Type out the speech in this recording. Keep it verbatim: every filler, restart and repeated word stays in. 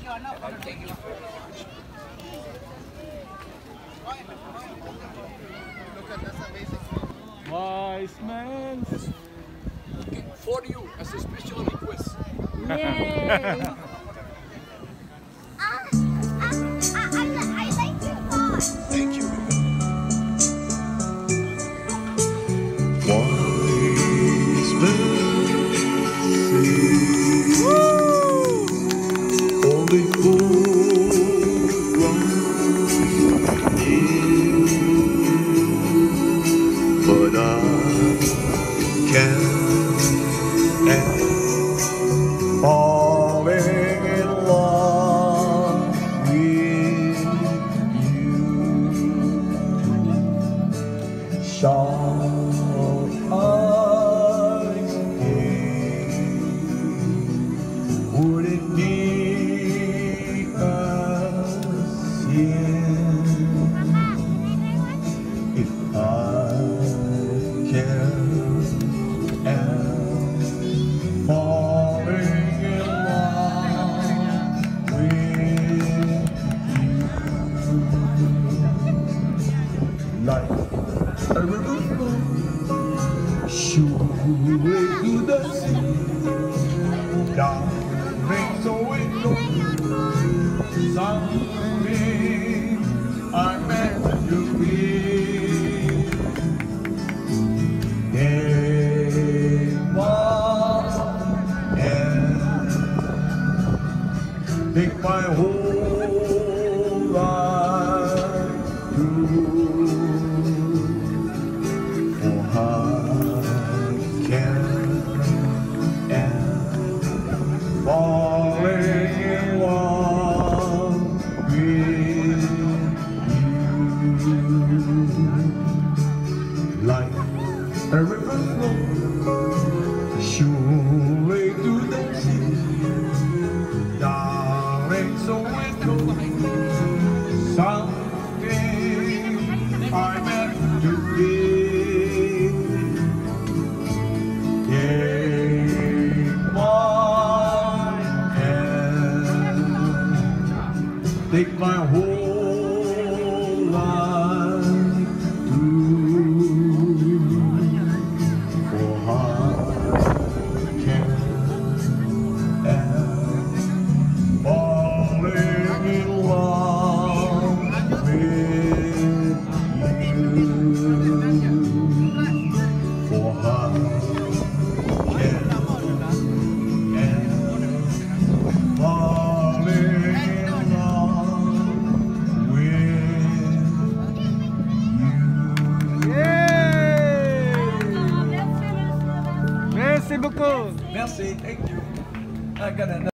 Wise man. For you as a special request. Yay! Ah, ah, ah, I, li- I like your thought. Thank you. Wise men say only fools run in, but I can't and falling in love with you. Shall I stay? Would it be a sin if I can and falling in love with you like a river flow surely to the sea, darling, so it goes. Someday I'm meant to be. Take my whole life through, for I can and falling in love with you, like a river flow surely to the sea, darling, so it goes. Someday I'm meant to be. Take my hand, take my whole life through, for I can and falling in love with you, for I can and falling in love with you. Merci beaucoup. Merci, thank you. I got another.